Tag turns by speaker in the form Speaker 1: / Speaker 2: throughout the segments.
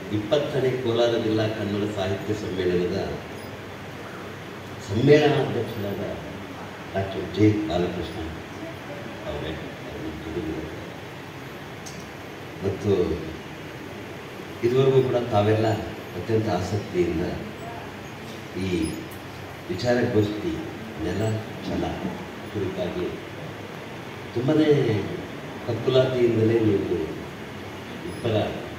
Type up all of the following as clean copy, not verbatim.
Speaker 1: 20ನೇ ಕೋಲಾರ ಜಿಲ್ಲಾ ಕನ್ನಡ ಸಾಹಿತ್ಯ ಸಮ್ಮೇಳನದ ಸಮ್ಮೇಳನಾಧ್ಯಕ್ಷರಾದ ಡಾಕ್ಟರ್ ಜೆ ಬಾಲಕೃಷ್ಣ ಅವರೇ ಮತ್ತು ಇದುವರೆಗೂ ಕೂಡ ತಾವೆಲ್ಲ ಅತ್ಯಂತ ಆಸಕ್ತಿಯಿಂದ ಈ ವಿಚಾರಗೋಷ್ಠಿ ನೆಲ ಛಲ ಕುರಿತಾಗಿ ತುಂಬಾ ಕಕ್ಕುಲಾತಿಯಿಂದಲೇ ನೀವು ಇಬ್ಬರ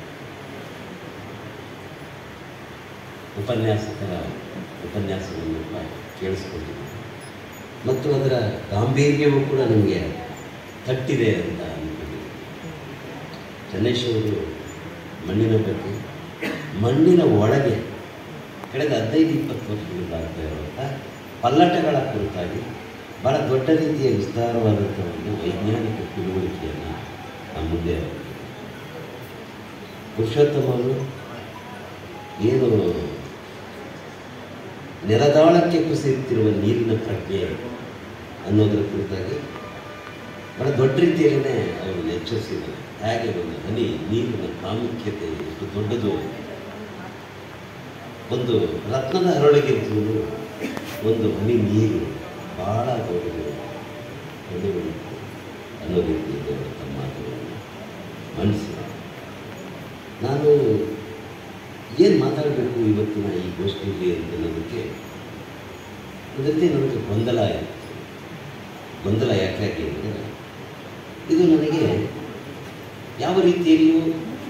Speaker 1: ಉಪನ್ಯಾಸಕರ ಉಪನ್ಯಾಸವನ್ನು ಕೇಳಿಸ್ಕೊಂಡಿದ್ದೀವಿ ಮತ್ತು ಅದರ ಗಾಂಭೀರ್ಯವೂ ಕೂಡ ನಮಗೆ ತಟ್ಟಿದೆ ಅಂತ ಅಂದ್ಕೊಂಡಿದ್ದೀವಿ. ಚನ್ನೇಶ್ ಅವರು ಮಣ್ಣಿನ ಬಗ್ಗೆ, ಮಣ್ಣಿನ ಒಳಗೆ ಕಳೆದ 15-20 ವರ್ಷಗಳಾಗ್ತಾ ಇರುವಂಥ ಪಲ್ಲಟಗಳ ಕುರಿತಾಗಿ ಭಾಳ ದೊಡ್ಡ ರೀತಿಯ ವಿಸ್ತಾರವಾದಂಥ ಒಂದು ವೈಜ್ಞಾನಿಕ ತಿಳುವಳಿಕೆಯನ್ನು ನಮ್ಮ ಮುಂದೆ ಪುರುಷೋತ್ತಮ ಅವರು ಏನು ನೆಲದಾಳಕ್ಕೆ ಕುಸಿಯುತ್ತಿರುವ ನೀರಿನ ಪ್ರಜ್ಞೆ ಅನ್ನೋದರ ಕುರಿತಾಗಿ ಭಾಳ ದೊಡ್ಡ ರೀತಿಯಲ್ಲೇ ಅವರು ಎಚ್ಚರಿಸಿದ್ದಾರೆ. ಹೇಗೆ ಒಂದು ಹನಿ ನೀರಿನ ಪ್ರಾಮುಖ್ಯತೆ ಎಷ್ಟು ದೊಡ್ಡದು, ಒಂದು ರತ್ನದ ಹರಳಿಗಿಂತಲೂ ಒಂದು ಹನಿ ನೀರು ಭಾಳ ದೊಡ್ಡದು ಅನ್ನೋ ರೀತಿಯಲ್ಲಿ ಅವರು ತಮ್ಮ ಮಾತುಗಳನ್ನು ಮಂಡಿಸಿದ್ದಾರೆ. ನಾನು ಏನು ಮಾತಾಡಬೇಕು ಇವತ್ತಿನ ಈ ಗೋಷ್ಠಿಯಲ್ಲಿ ಅಂತ ಅನ್ನೋದಕ್ಕೆ ಅದಕ್ಕೆ ನನಗೆ ಗೊಂದಲ ಯಾಕೆ ಅಂದರೆ ಇದು ನನಗೆ ಯಾವ ರೀತಿಯಲ್ಲಿಯೂ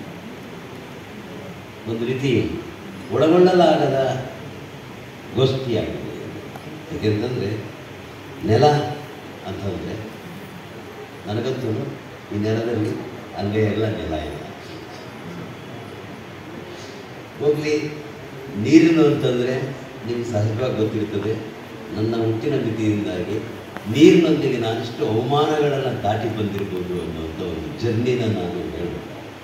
Speaker 1: ಒಂದು ರೀತಿ ಒಳಗೊಳ್ಳಲಾಗದ ಗೋಷ್ಠಿಯಾಗಿದೆ. ಯಾಕೆಂತಂದರೆ ನೆಲ ಅಂತಂದರೆ ನನಗಂತೂ ಈ ನೆಲದಲ್ಲಿ ಅಲ್ಲೇ ಎಲ್ಲ ನೆಲ ಇಲ್ಲ. ಹೋಗಲಿ ನೀರಿನ ಅಂತಂದರೆ ನಿಮ್ಗೆ ಸಹಜವಾಗಿ ಗೊತ್ತಿರ್ತದೆ, ನನ್ನ ಹುಟ್ಟಿನ ಮಿತಿಯಿಂದಾಗಿ ನೀರಿನೊಂದಿಗೆ ನಾನಿಷ್ಟು ಅವಮಾನಗಳನ್ನು ದಾಟಿ ಬಂದಿರ್ಬೋದು ಅನ್ನುವಂಥ ಒಂದು ಜರ್ನಿನ ನಾನು ಹೇಳಬೇಕು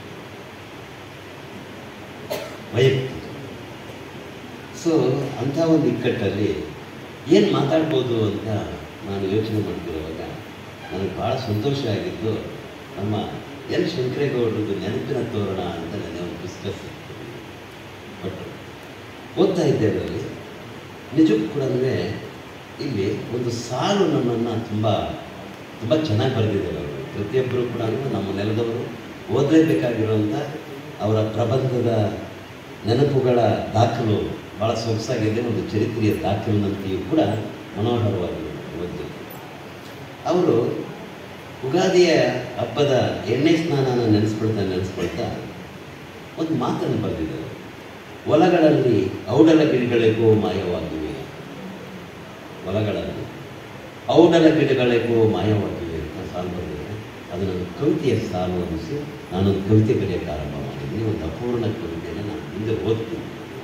Speaker 1: ವೈಯಕ್ತಿಕ. ಸೊ ಅಂಥ ಒಂದು ಇಕ್ಕಟ್ಟಲ್ಲಿ ಏನು ಮಾತಾಡ್ಬೋದು ಅಂತ ನಾನು ಯೋಚನೆ ಮಾಡ್ತಿರುವಾಗ ನನಗೆ ಭಾಳ ಸಂತೋಷ ಆಗಿದ್ದು ನಮ್ಮ ಎನ್ ಶಂಕರೇಗೌಡರದ್ದು ನೆನಪಿನ ತೋರಣ ಅಂತ ನನಗೆ ಒಂದು ಪುಸ್ತಕ ಬಟ್ ಓದ್ತಾ ಇದ್ದೆ. ಅದರಲ್ಲಿ ನಿಜಕ್ಕೂ ಕೂಡ ಇಲ್ಲಿ ಒಂದು ಸಾಲು ನಮ್ಮನ್ನು ತುಂಬ ತುಂಬ ಚೆನ್ನಾಗಿ ಬರೆದಿದ್ದಾರೆ ಅವರು. ಪ್ರತಿಯೊಬ್ಬರು ಕೂಡ ನಮ್ಮ ನೆಲದವರು ಓದಲೇಬೇಕಾಗಿರುವಂಥ ಅವರ ಪ್ರಬಂಧದ ನೆನಪುಗಳ ದಾಖಲು ಭಾಳ ಸೊಗಸಾಗಿದೆ. ಒಂದು ಚರಿತ್ರೆಯ ದಾಖಲಿನಂತೆಯೂ ಕೂಡ ಮನೋಹರವಾಗಿ ಓದಿದೆ. ಅವರು ಉಗಾದಿಯ ಹಬ್ಬದ ಎಣ್ಣೆ ಸ್ನಾನನ ನೆನೆಸ್ಕೊಳ್ತಾ ಒಂದು ಮಾತನ್ನು ಬರೆದಿದ್ದಾರೆ. ಹೊಲಗಳಲ್ಲಿ ಔಡಲ ಗಿಡಗಳಿಗೂ ಮಾಯವಾಗಿವೆ, ಹೊಲಗಳಲ್ಲಿ ಔಡಲ ಗಿಡಗಳಿಗೂ ಮಾಯವಾಗಿವೆ ಅಂತ ಸಾಲು ಬರೆದಿದ್ದಾರೆ. ಅದು ನನ್ನ ಕವಿತೆಯ ಸಾಲು ಅನ್ನಿಸಿ ನಾನೊಂದು ಕವಿತೆ ಬರೆಯೋಕ್ಕೆ ಆರಂಭ ಮಾಡಿದ್ದೀನಿ. ಒಂದು ಅಪೂರ್ಣ ಕವಿತೆಯನ್ನು ನಾನು ಮುಂದೆ ಓದ್ತೀನಿ.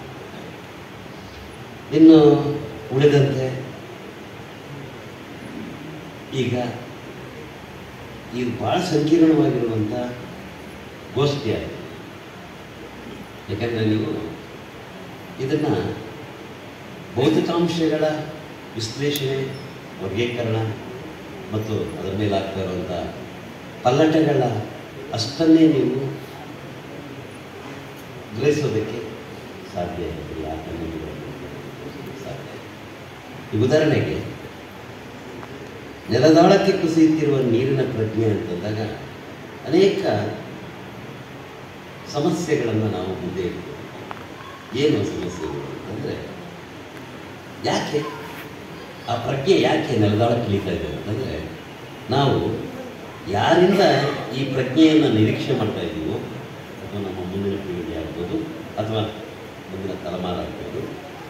Speaker 1: ಇನ್ನು ಉಳಿದಂತೆ ಈಗ ಇದು ಭಾಳ ಸಂಕೀರ್ಣವಾಗಿರುವಂಥ ಗೋಷ್ಠಿಯಾಗಿದೆ. ಯಾಕಂದರೆ ನೀವು ಇದನ್ನು ಭೌತಿಕಾಂಶಗಳ ವಿಶ್ಲೇಷಣೆ, ವರ್ಗೀಕರಣ ಮತ್ತು ಅದರ ಮೇಲೆ ಆಗ್ತಾ ಇರುವಂಥ ಪಲ್ಲಟಗಳ ಅಷ್ಟನ್ನೇ ನೀವು ಗ್ರಹಿಸೋದಕ್ಕೆ ಸಾಧ್ಯ ಇಲ್ಲ. ಸಾಧ್ಯ. ಈ ಉದಾಹರಣೆಗೆ ನೆಲದಾಳಕ್ಕೆ ಕುಸಿಯುತ್ತಿರುವ ನೀರಿನ ಪ್ರಜ್ಞೆ ಅಂತಂದಾಗ ಅನೇಕ ಸಮಸ್ಯೆಗಳನ್ನು ನಾವು ಮುಂದೆ ಇಡ್ತೇವೆ. ಏನು ಸಮಸ್ಯೆಗಳು ಅಂತಂದರೆ, ಯಾಕೆ ಆ ಪ್ರಜ್ಞೆ ಯಾಕೆ ನೆಲದಾಳಕ್ಕೆ ಇಳಿತಾ ಇದೆ ಅಂತಂದರೆ, ನಾವು ಯಾರಿಂದ ಈ ಪ್ರಜ್ಞೆಯನ್ನು ನಿರೀಕ್ಷೆ ಮಾಡ್ತಾ ಇದ್ದೀವೋ, ಅಥವಾ ನಮ್ಮ ಮುಂದಿನ ಪೀಳಿಗೆ ಆಗ್ಬೋದು ಅಥವಾ ಮುಂದಿನ ತಲೆಮಾರು ಆಗ್ಬೋದು,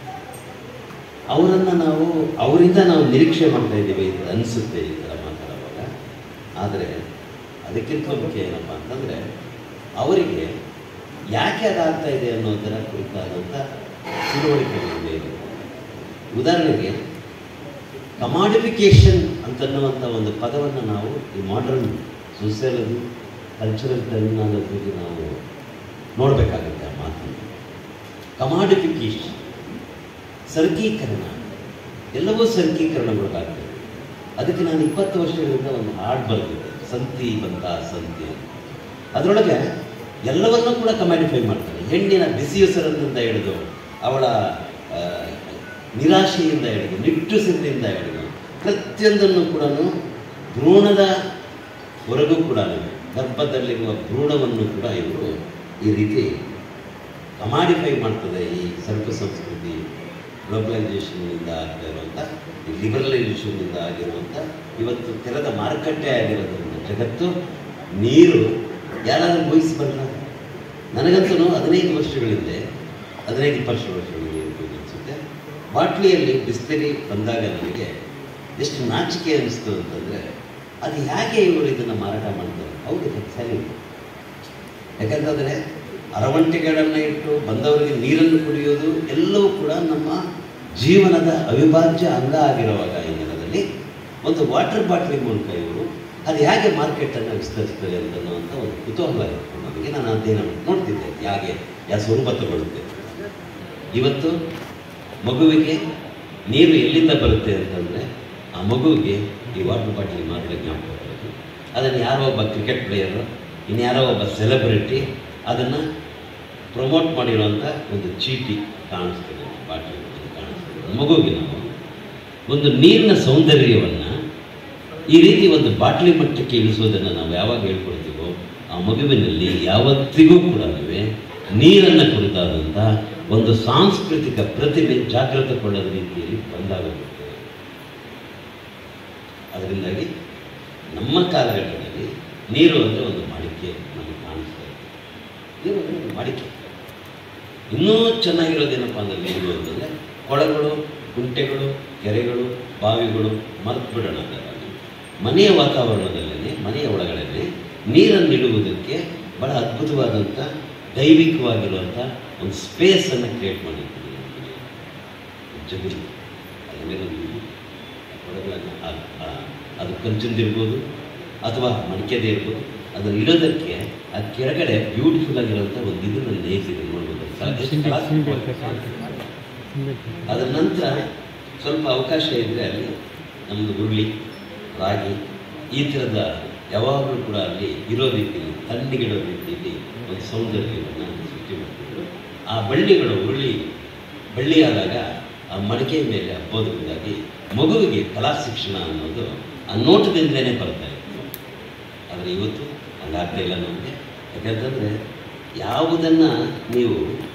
Speaker 1: ಅವರಿಂದ ನಾವು ನಿರೀಕ್ಷೆ ಮಾಡ್ತಾ ಇದ್ದೀವಿ ಅಂತ ಅನಿಸುತ್ತೆ ಈ ಥರ ಮಾತಾಡುವಾಗ. ಆದರೆ ಅದಕ್ಕಿಂತ ಮುಖ್ಯ ಏನಪ್ಪ ಅಂತಂದರೆ, ಅವರಿಗೆ ಯಾಕೆ ಅದಾಗ್ತಾ ಇದೆ ಅನ್ನೋದರ ಕುರಿತಾದಂಥ ತಿಳುವಳಿಕೆ ಇದೆ. ಉದಾಹರಣೆಗೆ ಕಮಾಡಿಫಿಕೇಷನ್ ಅಂತನ್ನುವಂಥ ಒಂದು ಪದವನ್ನು ನಾವು ಈ ಮಾಡರ್ನ್ ಸೋಷಿಯಾಲಜಿ, ಕಲ್ಚರಲ್ ಟರ್ಮಿನಾಲಜಿಗೆ ನಾವು ನೋಡಬೇಕಾಗುತ್ತೆ. ಆ ಮಾತನ್ನು ಕಮಾಡಿಫಿಕೇಷನ್, ಸರ್ಕೀಕರಣ, ಎಲ್ಲವೂ ಸರ್ಕೀಕರಣಗೊಳಗಾಗ್ತದೆ. ಅದಕ್ಕೆ ನಾನು 20 ವರ್ಷಗಳಿಂದ ಒಂದು ಹಾಡು ಬರೆದಿದ್ದೆ, ಸಂತಿ ಬಂತ ಸಂತಿ. ಅದರೊಳಗೆ ಎಲ್ಲವನ್ನೂ ಕೂಡ ಕಮಾಡಿಫೈ ಮಾಡ್ತಾರೆ. ಹೆಣ್ಣಿನ ಬಿಸಿಯುಸರದಿಂದ ಹಿಡಿದು ಅವಳ ನಿರಾಶೆಯಿಂದ ಹಿಡಿದು ನಿಟ್ಟುಸಿರಿನಿಂದ ಹಿಡಿದು ಪ್ರತಿಯೊಂದನ್ನು ಕೂಡ ಭ್ರೂಣದ ಹೊರಗೂ ಕೂಡ ಗರ್ಭದಲ್ಲಿರುವ ಭ್ರೂಣವನ್ನು ಕೂಡ ಇವರು ಈ ರೀತಿ ಕಮಾಡಿಫೈ ಮಾಡ್ತದೆ. ಈ ಸರಕು ಸಂಸ್ಕೃತಿ ಗ್ಲೋಬಲೈಸೇಷನ್ನಿಂದ ಆಗ್ತಾ ಇರುವಂಥ ಲಿಬರಲೈಸೇಷನ್ನಿಂದ ಆಗಿರುವಂಥ ಇವತ್ತು ತೆರೆದ ಮಾರುಕಟ್ಟೆ ಆಗಿರೋದ್ರಿಂದ ಜಗತ್ತು ನೀರು ಯಾರಾದರೂ ಊಹಿಸಬಲ್ಲ. ನನಗಂತೂ 15 ವರ್ಷಗಳಿಂದ 15-20 ವರ್ಷಗಳಿಂದ ಅನಿಸುತ್ತೆ, ಬಾಟ್ಲಿಯಲ್ಲಿ ಬಿಸ್ಲರಿ ಬಂದಾಗ ನನಗೆ ಎಷ್ಟು ನಾಚಿಕೆ ಅನ್ನಿಸ್ತು ಅಂತಂದರೆ, ಅದು ಹೇಗೆ ಇವರು ಇದನ್ನು ಮಾರಾಟ ಮಾಡ್ತಾರೆ? ಹೌದು, ಸರಿ. ಯಾಕಂತಂದರೆ ಅರವಂಟಿಗಳನ್ನು ಇಟ್ಟು ಬಂದವರಿಗೆ ನೀರನ್ನು ಕುಡಿಯೋದು ಎಲ್ಲವೂ ಕೂಡ ನಮ್ಮ ಜೀವನದ ಅವಿಭಾಜ್ಯ ಅಂಗ ಆಗಿರುವಾಗ ಈ ದಿನದಲ್ಲಿ ಒಂದು ವಾಟರ್ ಬಾಟ್ಲಿ ಮೂಲಕ ಇವರು ಅದು ಹೇಗೆ ಮಾರ್ಕೆಟನ್ನು ವಿಸ್ತರಿಸ್ತದೆ ಅನ್ನೋಂಥ ಒಂದು ಕುತೂಹಲ ಇತ್ತು ನನಗೆ. ನಾನು ಅಧ್ಯಯನ ನೋಡ್ತಿದ್ದೆ ಯಾವ ಸ್ವರೂಪ ತಗೊಳ್ಳುತ್ತೆ. ಇವತ್ತು ಮಗುವಿಗೆ ನೀರು ಎಲ್ಲಿಂದ ಬರುತ್ತೆ ಅಂತಂದರೆ ಆ ಮಗುವಿಗೆ ಈ ವಾಟರ್ ಬಾಟ್ಲಿ ಮಾತ್ರ ಜ್ಞಾಪಕ ಬರೋದು. ಅದನ್ನು ಯಾರೋ ಒಬ್ಬ ಕ್ರಿಕೆಟ್ ಪ್ಲೇಯರು, ಇನ್ಯಾರೋ ಒಬ್ಬ ಸೆಲೆಬ್ರಿಟಿ ಅದನ್ನು ಪ್ರಮೋಟ್ ಮಾಡಿರುವಂಥ ಒಂದು ಚೀಟಿ ಕಾಣಿಸ್ತದೆ, ಬಾಟ್ಲಿ ಕಾಣಿಸ್ತದೆ. ಮಗುವಿಗೆ ನಾವು ಒಂದು ನೀರಿನ ಸೌಂದರ್ಯವನ್ನು ಈ ರೀತಿ ಒಂದು ಬಾಟ್ಲಿ ಮಟ್ಟಕ್ಕೆ ಇಳಿಸೋದನ್ನು ನಾವು ಯಾವಾಗ ಹೇಳ್ಕೊಡ್ತೀವೋ ಆ ಮಗುವಿನಲ್ಲಿ ಯಾವತ್ತಿಗೂ ಕೂಡ ನೀರನ್ನು ಕುರಿತಾದಂಥ ಒಂದು ಸಾಂಸ್ಕೃತಿಕ ಪ್ರತಿಭೆ ಜಾಗೃತಗೊಳ್ಳದ ರೀತಿಯಲ್ಲಿ ಬಂದಾಗುತ್ತೆ. ಅದರಿಂದಾಗಿ ನಮ್ಮ ಕಾಲಘಟ್ಟದಲ್ಲಿ ನೀರು ಅಂದರೆ ಒಂದು ಮಡಿಕೆ ನಮಗೆ ಕಾಣಿಸ್ತಾ ಇದೆ. ನೀರು ಅಂದರೆ ಒಂದು ಮಡಿಕೆ. ಇನ್ನೂ ಚೆನ್ನಾಗಿರೋದೇನಪ್ಪ ಅಂದರೆ ನೀರು ಅಂತಂದರೆ ಕೊಳಗಳು, ಕುಂಟೆಗಳು, ಕೆರೆಗಳು, ಬಾವಿಗಳು ಮರೆತು ಬಿಡೋಣ. ಮನೆಯ ವಾತಾವರಣದಲ್ಲೇ, ಮನೆಯ ಒಳಗಡೆ ನೀರನ್ನು ಇಡುವುದಕ್ಕೆ ಬಹಳ ಅದ್ಭುತವಾದಂಥ ದೈವಿಕವಾಗಿರುವಂಥ ಒಂದು ಸ್ಪೇಸನ್ನು ಕ್ರಿಯೇಟ್ ಮಾಡಿರ್ತೀವಿ. ಜಗಲಿ ಅದರ ಮೇಲೆ ಕೊಳಗಳನ್ನು ಅದು ಕಂಚಿಂದಿರ್ಬೋದು ಅಥವಾ ಮಡಿಕೆದೇ ಇರ್ಬೋದು, ಅದನ್ನು ಇಡೋದಕ್ಕೆ ಆ ಕೆಳಗಡೆ ಬ್ಯೂಟಿಫುಲ್ ಆಗಿರುವಂಥ ಒಂದು ಇದನ್ನು ನೇಸಿದೆ ನೋಡ್ಬೋದು. ಅದರ ನಂತರ ಸ್ವಲ್ಪ ಅವಕಾಶ ಇದ್ದರೆ ಅಲ್ಲಿ ನಮ್ಮದು ಉರುಳಿ, ರಾಗಿ ಈ ಥರದ ಯಾವಾಗಲೂ ಕೂಡ ಅಲ್ಲಿ ಇರೋ ರೀತಿಯಲ್ಲಿ ತಣ್ಣಗಿಡೋ ರೀತಿಯಲ್ಲಿ ಒಂದು ಸೌಂದರ್ಯವನ್ನು ಸೃಷ್ಟಿ ಮಾಡ್ತಿದ್ರು. ಆ ಬಳ್ಳಿಗಳು ಬಳ್ಳಿಯಾದಾಗ ಆ ಮಡಿಕೆಯ ಮೇಲೆ ಹಬ್ಬೋದ್ರಿಂದಾಗಿ ಮಗುವಿಗೆ ಕಲಾ ಶಿಕ್ಷಣ ಅನ್ನೋದು ಆ ನೋಟದಿಂದಲೇ ಬರ್ತಾ ಇತ್ತು. ಆದರೆ ಇವತ್ತು ಹಂಗಾಗ್ತಾ ಇಲ್ಲ ನಮಗೆ. ಯಾಕಂತಂದರೆ ಯಾವುದನ್ನು ನೀವು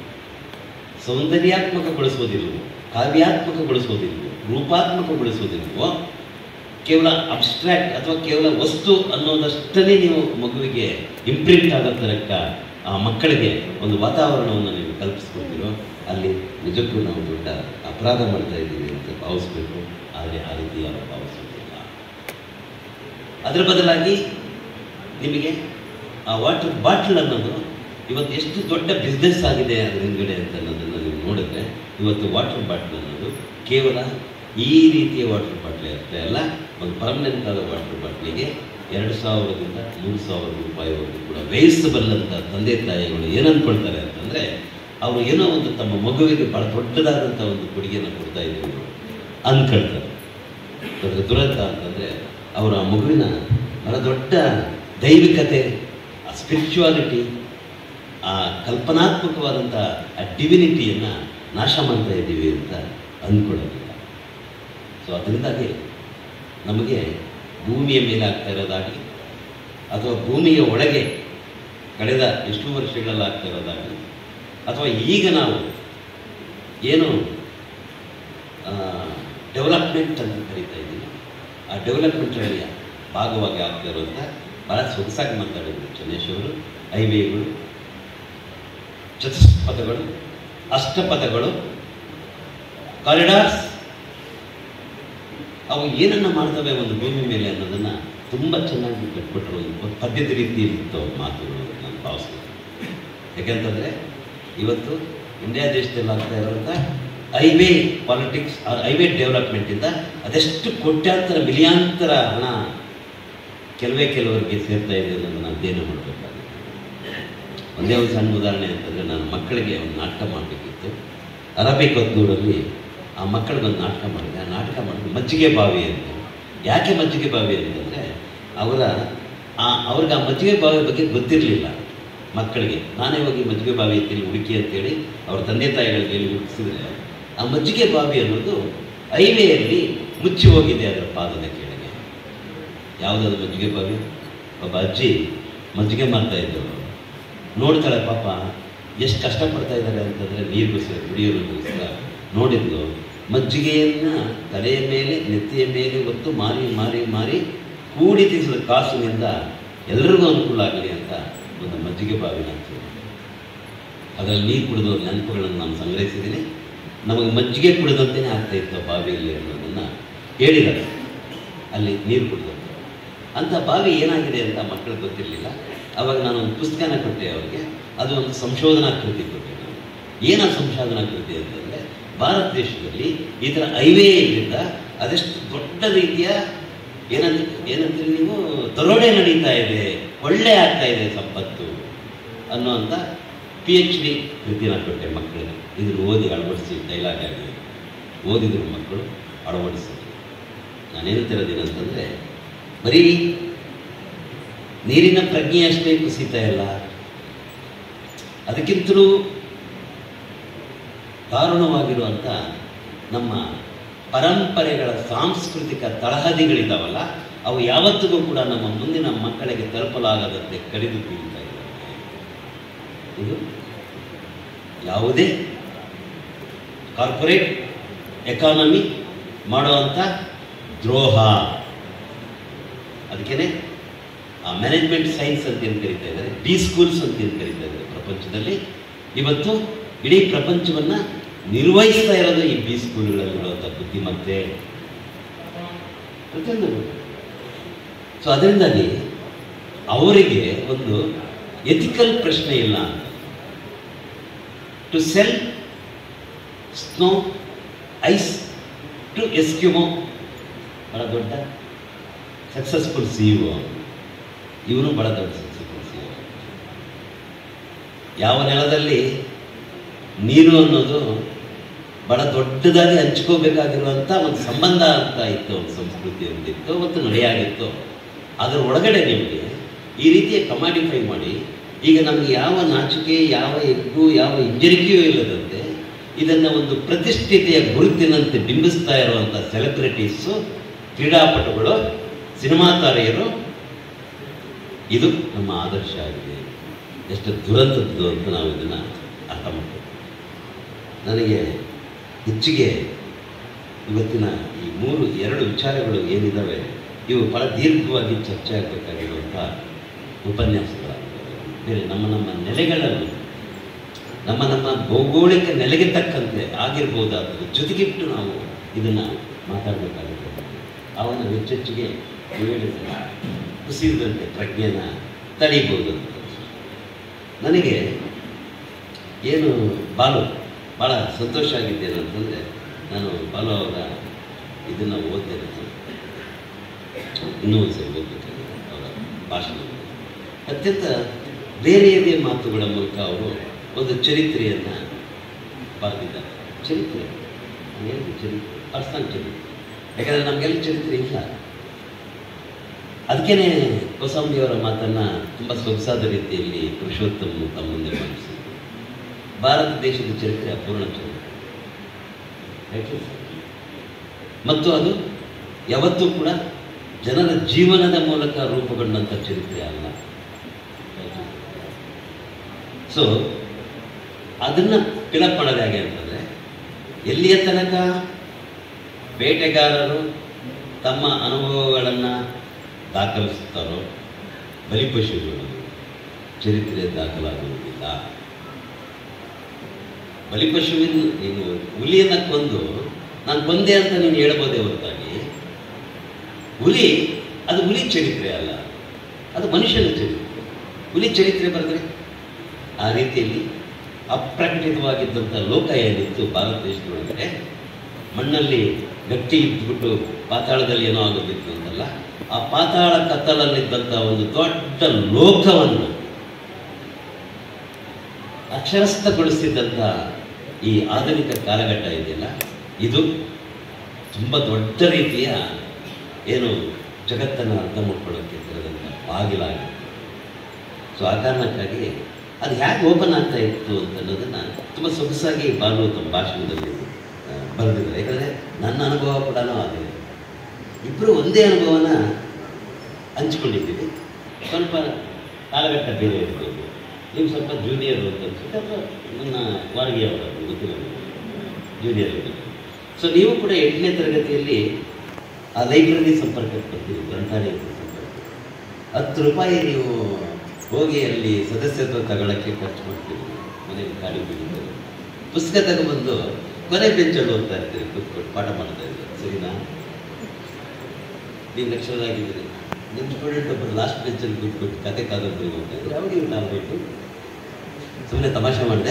Speaker 1: ಸೌಂದರ್ಯಾತ್ಮಕಗೊಳಿಸೋದಿಲ್ವೋ, ಕಾವ್ಯಾತ್ಮಕಗೊಳಿಸೋದಿಲ್ವೋ, ರೂಪಾತ್ಮಕಗೊಳಿಸೋದಿಲ್ವೋ, ಕೇವಲ ಅಬ್ಸ್ಟ್ರಾಕ್ಟ್ ಅಥವಾ ಕೇವಲ ವಸ್ತು ಅನ್ನೋದಷ್ಟೇ ನೀವು ಮಗುವಿಗೆ ಇಂಪ್ರಿಂಟ್ ಆಗೋ ತನಕ ಆ ಮಕ್ಕಳಿಗೆ ಒಂದು ವಾತಾವರಣವನ್ನು ನೀವು ಕಲ್ಪಿಸ್ಕೊಡ್ತೀರೋ ಅಲ್ಲಿ ನಿಜಕ್ಕೂ ನಾವು ದೊಡ್ಡ ಅಪರಾಧ ಮಾಡ್ತಾ ಇದ್ದೀವಿ ಅಂತ ಭಾವಿಸ್ಬೇಕು. ಆದರೆ ಆ ರೀತಿ ಯಾರು ಭಾವಿಸೋದಿಲ್ಲ. ಅದರ ಬದಲಾಗಿ ನಿಮಗೆ ಆ ವಾಟರ್ ಬಾಟ್ಲ್ ಅನ್ನೋದು ಇವತ್ತು ಎಷ್ಟು ದೊಡ್ಡ ಬಿಸ್ನೆಸ್ ಆಗಿದೆ ಅದರ ಹಿಂದ್ಗಡೆ ಅಂತ ಅನ್ನೋದನ್ನು ನೀವು ನೋಡಿದ್ರೆ, ಇವತ್ತು ವಾಟರ್ ಬಾಟ್ಲ್ ಅನ್ನೋದು ಕೇವಲ ಈ ರೀತಿಯ ವಾಟರ್ ಬಾಟ್ಲಿ ಅಷ್ಟೇ ಅಲ್ಲ, ಒಂದು ಪರ್ಮನೆಂಟ್ ಆದ ವಾಟರ್ ಬಾಟ್ಲಿಗೆ 2,000ರಿಂದ 3,000 ರೂಪಾಯಿವರೆಗೂ ಕೂಡ ವ್ಯಯಿಸಬಲ್ಲಂಥ ತಂದೆ ತಾಯಿಗಳು ಏನು ಅಂದ್ಕೊಳ್ತಾರೆ ಅಂತಂದರೆ, ಅವರು ಏನೋ ಒಂದು ತಮ್ಮ ಮಗುವಿಗೆ ಭಾಳ ದೊಡ್ಡದಾದಂಥ ಒಂದು ಕೊಡುಗೆಯನ್ನು ಕೊಡ್ತಾ ಇದ್ದೀವಿ ಅಂದ್ಕೊಳ್ತಾರೆ. ಅದರ ದುರಂತ ಅಂತಂದರೆ ಅವರ ಮಗುವಿನ ಬಹಳ ದೊಡ್ಡ ದೈವಿಕತೆ, ಆ ಸ್ಪಿರಿಚುವಾಲಿಟಿ, ಆ ಕಲ್ಪನಾತ್ಮಕವಾದಂಥ ಆ ಡಿವಿನಿಟಿಯನ್ನು ನಾಶ ಮಾಡ್ತಾ ಇದ್ದೀವಿ ಅಂತ ಅಂದ್ಕೊಳ್ಳೋದಿಲ್ಲ. ಸೊ ಅದರಿಂದಾಗಿ ನಮಗೆ ಭೂಮಿಯ ಮೇಲೆ ಆಗ್ತಾ ಇರೋದಾಗಲಿ ಅಥವಾ ಭೂಮಿಯ ಒಳಗೆ ಕಳೆದ ಎಷ್ಟು ವರ್ಷಗಳಲ್ಲಿ ಆಗ್ತಾ ಇರೋದಾಗಲಿ ಅಥವಾ ಈಗ ನಾವು ಏನು ಡೆವಲಪ್ಮೆಂಟ್ ಅಂತ ಕರೀತಾ ಇದ್ದೀವಿ, ಆ ಡೆವಲಪ್ಮೆಂಟಲ್ಲಿ ಭಾಗವಾಗಿ ಆಗ್ತಾ ಇರೋಂಥ ಭಾಳ ಸೊಗಸಾಗಿ ಮಾತಾಡಿದ್ರು ಚನ್ನೇಶ್ ಅವರು. ಹೈವೇಗಳು, ಚತುಷ್ಪಥಗಳು, ಅಷ್ಟಪಥಗಳು, ಕಾರಿಡಾರ್ಸ್, ಅವು ಏನನ್ನು ಮಾಡ್ತವೆ ಒಂದು ಭೂಮಿ ಮೇಲೆ ಅನ್ನೋದನ್ನು ತುಂಬ ಚೆನ್ನಾಗಿ ಕಟ್ಬಿಟ್ರು. ಒಂದು ಪದ್ಯದ ರೀತಿಯಲ್ಲಿತ್ತು ಮಾತುಗಳು ನಾನು ಭಾವಿಸ್ತೀನಿ. ಯಾಕೆಂತಂದರೆ ಇವತ್ತು ಇಂಡಿಯಾ ದೇಶದಲ್ಲಿ ಆಗ್ತಾ ಇರುವಂಥ ಹೈವೇ ಪಾಲಿಟಿಕ್ಸ್, ಹೈವೇ ಡೆವಲಪ್ಮೆಂಟಿಂದ ಅದೆಷ್ಟು ಕೋಟ್ಯಾಂತರ ಮಿಲಿಯಾಂತರ ಹಣ ಕೆಲವರಿಗೆ ಸೇರ್ತಾ ಇದೆ ಅನ್ನೋದನ್ನು ಅಧ್ಯಯನ ಮಾಡಬೇಕಾಗುತ್ತೆ. ಒಂದೇ ಒಂದು ಸಣ್ಣ ಉದಾಹರಣೆ ಅಂತಂದರೆ, ನಾನು ಮಕ್ಕಳಿಗೆ ಒಂದು ನಾಟಕ ಮಾಡಬೇಕಿತ್ತು. ಅರಬಿಕ್ ಹೊತ್ತೂರಲ್ಲಿ ಆ ಮಕ್ಕಳಿಗೊಂದು ನಾಟಕ ಮಾಡಿದೆ. ಆ ನಾಟಕ ಮಾಡಿದ್ರೆ ಮಜ್ಜಿಗೆ ಬಾವಿ ಅಂತ. ಯಾಕೆ ಮಜ್ಜಿಗೆ ಬಾವಿ ಅಂತಂದರೆ ಅವ್ರಿಗೆ ಆ ಮಜ್ಜಿಗೆ ಬಾವಿ ಬಗ್ಗೆ ಗೊತ್ತಿರಲಿಲ್ಲ. ಮಕ್ಕಳಿಗೆ ನಾನೇ ಹೋಗಿ ಮಜ್ಜಿಗೆ ಬಾವಿ ಅಂತೇಳಿ ಹುಡುಕಿ ಅಂತೇಳಿ ಅವ್ರ ತಂದೆ ತಾಯಿಗಳಿಗೆ ಹೇಳಿ ಹುಡುಕಿಸಿದ್ರೆ ಆ ಮಜ್ಜಿಗೆ ಬಾವಿ ಅನ್ನೋದು ಹೈವೇಯಲ್ಲಿ ಮುಚ್ಚಿ ಹೋಗಿದೆ ಅದರ ಪಾದದ ಕೆಳಗೆ. ಯಾವುದಾದ್ರು ಮಜ್ಜಿಗೆ ಬಾವಿ? ಒಬ್ಬ ಅಜ್ಜಿ ಮಜ್ಜಿಗೆ ಮಾರ್ತಾ ಇದ್ದವರು ನೋಡ್ತಾಳೆ, ಪಾಪ ಎಷ್ಟು ಕಷ್ಟಪಡ್ತಾ ಇದ್ದಾರೆ ಅಂತಂದರೆ ನೀರಿಗೋಸ್ಕರ ಕುಡಿಯೋದಕ್ಕೋಸ್ಕರ. ನೋಡಿದ್ದು ಮಜ್ಜಿಗೆಯನ್ನು ತಲೆಯ ಮೇಲೆ ನೆತ್ತಿಯ ಮೇಲೆ ಹೊತ್ತು ಮಾರಿ ಮಾರಿ ಮಾರಿ ಕೂಡಿ ತಿನ್ಸಿದ ಕಾಸಿನಿಂದ ಎಲ್ಲರಿಗೂ ಅನುಕೂಲ ಆಗಲಿ ಅಂತ ಒಂದು ಮಜ್ಜಿಗೆ ಬಾವಿನ ಅದರಲ್ಲಿ ನೀರು ಕುಡಿದವ್ರ ನೆನಪುಗಳನ್ನು ನಾನು ಸಂಗ್ರಹಿಸಿದ್ದೀನಿ. ನಮಗೆ ಮಜ್ಜಿಗೆ ಕುಡಿದಂತೆಯೇ ಆಗ್ತಾಯಿತ್ತು ಬಾವಿಯಲ್ಲಿ ಅನ್ನೋದನ್ನು ಹೇಳಿದ್ದಾರೆ. ಅಲ್ಲಿ ನೀರು ಕುಡಿದಂತೆ ಅಂಥ ಬಾವಿ ಏನಾಗಿದೆ ಅಂತ ಮಕ್ಕಳಿಗೆ ಗೊತ್ತಿರಲಿಲ್ಲ. ಆವಾಗ ನಾನು ಒಂದು ಪುಸ್ತಕನ ಕೊಟ್ಟೆ ಅವರಿಗೆ. ಅದು ಒಂದು ಸಂಶೋಧನಾ ಕೃತಿ ಕೊಟ್ಟೆ ನಾನು. ಏನ ಸಂಶೋಧನಾ ಕೃತಿ ಅಂತಂದರೆ, ಭಾರತ ದೇಶದಲ್ಲಿ ಈ ಥರ ಹೈವೇ ಇದ್ರಿಂದ ಅದೆಷ್ಟು ದೊಡ್ಡ ರೀತಿಯ ಏನಂತೀರಿ ನೀವು, ದರೋಡೆ ನಡೀತಾ ಇದೆ, ಒಳ್ಳೆ ಆಗ್ತಾ ಇದೆ ಸಂಪತ್ತು ಅನ್ನುವಂಥ PhD ಕೃತಿನ ಕೊಟ್ಟೆ ಮಕ್ಕಳಿಗೆ. ಇದನ್ನು ಓದಿ ಅಳವಡಿಸಿ ಡೈಲಾಗ್ ಆಗಿ ಓದಿದ್ರು ಮಕ್ಕಳು, ಅಳವಡಿಸಿದ್ರು. ನಾನೇನು ತಿರೋದಿಲ್ಲ ಅಂತಂದರೆ, ಬರೀ ನೀರಿನ ಪ್ರಜ್ಞೆ ಅಷ್ಟೇ ಕುಸಿತಾ ಇಲ್ಲ, ಅದಕ್ಕಿಂತಲೂ ದಾರುಣವಾಗಿರುವಂಥ ನಮ್ಮ ಪರಂಪರೆಗಳ ಸಾಂಸ್ಕೃತಿಕ ತಳಹದಿಗಳಿದ್ದಾವಲ್ಲ, ಅವು ಯಾವತ್ತಿಗೂ ಕೂಡ ನಮ್ಮ ಮುಂದಿನ ಮಕ್ಕಳಿಗೆ ತಲುಪಲಾಗದಂತೆ ಕಡಿದು ಬೀಳ್ತಾ ಇದ್ದಾವೆ. ಇದು ಯಾವುದೇ ಕಾರ್ಪೊರೇಟ್ ಎಕಾನಮಿ ಮಾಡುವಂಥ ದ್ರೋಹ. ಅದಕ್ಕೇ ಆ ಮ್ಯಾನೇಜ್ಮೆಂಟ್ ಸೈನ್ಸ್ ಅಂತ ಏನು ಕರೀತಾ ಇದ್ದಾರೆ, B ಸ್ಕೂಲ್ಸ್ ಅಂತ ಏನು ಕರೀತಾ ಇದ್ದಾರೆ ಪ್ರಪಂಚದಲ್ಲಿ. ಇವತ್ತು ಇಡೀ ಪ್ರಪಂಚವನ್ನು ನಿರ್ವಹಿಸ್ತಾ ಇರೋದು ಈ B ಸ್ಕೂಲ್ಗಳಲ್ಲಿರುವಂಥ ಬುದ್ಧಿಮತ್ತೆ ಪ್ರತಿಯೊಂದು. ಸೊ ಅದರಿಂದಾಗಿ ಅವರಿಗೆ ಒಂದು ಎಥಿಕಲ್ ಪ್ರಶ್ನೆ ಇಲ್ಲ ಅಂತ. To sell snow ice to Eskimo, ಬಹಳ ದೊಡ್ಡ ಸಕ್ಸಸ್ಫುಲ್ CEO. ಇವನು ಬಹಳ ದೊಡ್ಡ ಸಕ್ಸಸ್ಫುಲ್ CEO. ಯಾವ ನೆಲದಲ್ಲಿ ನೀರು ಅನ್ನೋದು ಬಹಳ ದೊಡ್ಡದಾಗಿ ಹಂಚ್ಕೋಬೇಕಾಗಿರುವಂಥ ಒಂದು ಸಂಬಂಧ ಅಂತ ಇತ್ತು, ಒಂದು ಸಂಸ್ಕೃತಿ ಅಂತಿತ್ತು, ಮತ್ತು ನಡೆಯಾಗಿತ್ತು. ಅದರ ಒಳಗಡೆ ನಿಮಗೆ ಈ ರೀತಿಯ ಕಮಾಡಿಫೈ ಮಾಡಿ, ಈಗ ನಮಗೆ ಯಾವ ನಾಚಿಕೆ, ಯಾವ ಎಗ್ಗು, ಯಾವ ಹಿಂಜರಿಕೆಯೂ ಇಲ್ಲದಂತೆ ಇದನ್ನು ಒಂದು ಪ್ರತಿಷ್ಠಿತೆಯ ಗುರುತಿನಂತೆ ಬಿಂಬಿಸ್ತಾ ಇರುವಂಥ ಸೆಲೆಬ್ರಿಟೀಸು, ಕ್ರೀಡಾಪಟುಗಳು, ಸಿನಿಮಾ ತಾರೆಯರು, ಇದು ನಮ್ಮ ಆದರ್ಶ ಆಗಿದೆ. ಎಷ್ಟು ದುರಂತದ್ದು ಅಂತ ನಾವು ಇದನ್ನು ಅರ್ಥ ಮಾಡ್ತೀವಿ. ನನಗೆ ಹೆಚ್ಚಿಗೆ ಇವತ್ತಿನ ಈ 2 ವಿಚಾರಗಳು ಏನಿದ್ದಾವೆ, ಇವು ಬಹಳ ದೀರ್ಘವಾಗಿ ಚರ್ಚೆ ಆಗಬೇಕಾಗಿರುವಂಥ ಉಪನ್ಯಾಸಗಳಾಗಿದ್ದಾವೆ. ಬೇರೆ ನಮ್ಮ ನೆಲೆಗಳಲ್ಲಿ, ನಮ್ಮ ಭೌಗೋಳಿಕ ನೆಲೆಗೆ ತಕ್ಕಂತೆ ಆಗಿರ್ಬೋದಾದ ಜೊತೆಗಿಟ್ಟು ನಾವು ಇದನ್ನು ಮಾತಾಡಬೇಕಾಗುತ್ತೆ. ಅವನ ಹೆಚ್ಚೆಚ್ಚಿಗೆ ಕುಸಿದಂತೆ ಪ್ರಜ್ಞೆನ ತಡೀಬೋದು ಅಂತ. ನನಗೆ ಏನು ಭಾಳ ಸಂತೋಷ ಆಗಿದ್ದೇನೆ ಅಂತಂದರೆ, ನಾನು ಬಾಲು ಅವರ ಇದನ್ನು ಓದ್ತೇನೆ, ಇನ್ನೂ ಒಂದು ಸರಿ ಓದಬೇಕಾಗಿದೆ ಅವರ ಭಾಷಣ. ಅತ್ಯಂತ ಬೇರೆಯದೇ ಮಾತುಗಳ ಮೂಲಕ ಅವರು ಒಂದು ಚರಿತ್ರೆಯನ್ನು ಬರೆದಿದ್ದಾರೆ. ಚರಿತ್ರೆ ಪರ್ಸನಲ್ ಚರಿತ್ರೆ, ಯಾಕಂದರೆ ನಮಗೆಲ್ಲ ಚರಿತ್ರೆ ಇಲ್ಲ. ಅದಕ್ಕೇ ಕೋಸಂಬಿಯವರ ಮಾತನ್ನು ತುಂಬ ಸೊಗಸಾದ ರೀತಿಯಲ್ಲಿ ಪುರುಷೋತ್ತಮ ತಮ್ಮ ಮುಂದೆ ಮಂಡಿಸಿದರು. ಭಾರತ ದೇಶದ ಚರಿತ್ರೆ ಅಪೂರ್ಣ ಚರಿತ್ರೆ, ಮತ್ತು ಅದು ಯಾವತ್ತೂ ಕೂಡ ಜನರ ಜೀವನದ ಮೂಲಕ ರೂಪುಗೊಂಡಂಥ ಚರಿತ್ರೆ ಅಲ್ಲ. ಸೊ ಅದನ್ನು ಫಿಲಪ್ ಮಾಡೋದು ಹೇಗೆ ಅಂತಂದರೆ, ಎಲ್ಲಿಯ ತನಕ ಬೇಟೆಗಾರರು ತಮ್ಮ ಅನುಭವಗಳನ್ನು ದಾಖಲಿಸುತ್ತಾರೋ ಬಲಿಪಶುಗಳು ಚರಿತ್ರೆ ದಾಖಲಾಗುವುದಿಲ್ಲ. ಬಲಿಪಶುವಿನ ನೀನು ಹುಲಿಯನ್ನು ಕೊಂದು ನಾನು ಕೊಂದೆ ಅಂತ ನೀನು ಹೇಳ್ಬೋದೇ ಹೊರತಾಗಿ, ಅದು ಹುಲಿ ಚರಿತ್ರೆ ಅಲ್ಲ, ಅದು ಮನುಷ್ಯನ ಚರಿತ್ರೆ. ಹುಲಿ ಚರಿತ್ರೆ ಬರೆದ್ರೆ ಆ ರೀತಿಯಲ್ಲಿ ಅಪ್ರಕಟಿತವಾಗಿದ್ದಂಥ ಲೋಕ ಏನಿತ್ತು ಭಾರತ ದೇಶದೊಳಗಡೆ, ಮಣ್ಣಲ್ಲಿ ಗಟ್ಟಿ ಇದ್ಬಿಟ್ಟು ಪಾತಾಳದಲ್ಲಿ ಏನೋ ಆಗೋದಿತ್ತು ಅಂತಲ್ಲ, ಆ ಪಾತಾಳ ಕತ್ತಲಲ್ಲಿದ್ದಂಥ ಒಂದು ದೊಡ್ಡ ಲೋಕವನ್ನು ಅಕ್ಷರಸ್ಥಗೊಳಿಸಿದಂಥ ಈ ಆಧುನಿಕ ಕಾಲಘಟ್ಟ ಇದೆಯಲ್ಲ, ಇದು ತುಂಬ ದೊಡ್ಡ ರೀತಿಯ ಏನು ಜಗತ್ತನ್ನು ಅರ್ಥ ಮಾಡ್ಕೊಳ್ಳೋಕ್ಕೆ ತೆರೆದಂಥ ಬಾಗಿಲಾಗಿದೆ. ಸೊ ಆ ಕಾರಣಕ್ಕಾಗಿ ಅದು ಹೇಗೆ ಓಪನ್ ಆಗ್ತಾ ಇತ್ತು ಅಂತ ಅನ್ನೋದನ್ನು ತುಂಬ ಸೊಗಸಾಗಿ ಬಾಲು ತಮ್ಮ ಭಾಷಣದಲ್ಲಿ ಬರೆದಿದ್ದಾರೆ. ಯಾಕಂದರೆ ನನ್ನ ಅನುಭವ ಕೂಡ ಆಗಿದೆ. ಇಬ್ಬರು ಒಂದೇ ಅನುಭವನ ಹಂಚ್ಕೊಂಡಿದ್ದೀವಿ. ಸ್ವಲ್ಪ ಕಾಲಘಟ್ಟ ಬೇರೆ ಇರ್ಬೋದು. ನೀವು ಸ್ವಲ್ಪ ಜೂನಿಯರ್ ಅಂತ ಅನ್ಸುತ್ತೆ, ಅಥವಾ ನನ್ನ ವಾರ್ಗಿ ಅವರು ಗೊತ್ತಿಲ್ಲ, ಜೂನಿಯರ್ ಇರಬೇಕು. ಸೊ ನೀವು ಕೂಡ 8ನೇ ತರಗತಿಯಲ್ಲಿ ಆ ಲೈಬ್ರರಿ ಸಂಪರ್ಕಕ್ಕೆ ಬರ್ತೀವಿ, ಗ್ರಂಥಾಲಯಕ್ಕೆ ಸಂಪರ್ಕ. 10 ರೂಪಾಯಿ ನೀವು ಹೋಗಿ ಅಲ್ಲಿ ಸದಸ್ಯತ್ವ ತಗೊಳ್ಳೋಕ್ಕೆ ಖರ್ಚು ಮಾಡ್ತೀವಿ. ಮನೆಗೆ ಕಾಡಿ ಬಿಡ್ತಾರೆ, ಪುಸ್ತಕ ತಗೊಂಡ್ಬಂದು ಕೊನೆ ಬೆಂಚಲ್ಲಿ ಓದ್ತಾ ಇರ್ತೀರಿ, ಕೂತ್ಕೊಂಡು ಪಾಠ ಮಾಡ್ತಾ ಇದ್ದೀರಿ. ಸರಿನಾ? ನೀವು ಲೆಕ್ಚರರ್ ನಿಮ್ಮ ಸ್ಟೂಡೆಂಟ್ ಒಬ್ಬರು ಲಾಸ್ಟ್ ಬೆಂಚಲ್ಲಿ ಕೂತ್ಬಿಟ್ಟು ಕತೆ ಕಾದಂಬರಿ ಹೋಗ್ತಾ ಇದ್ರು. ಅವಾಗ ಇವ್ರು ಆಗಬೇಕು. ಸುಮ್ಮನೆ ತಮಾಷೆ ಮಾಡಿದೆ.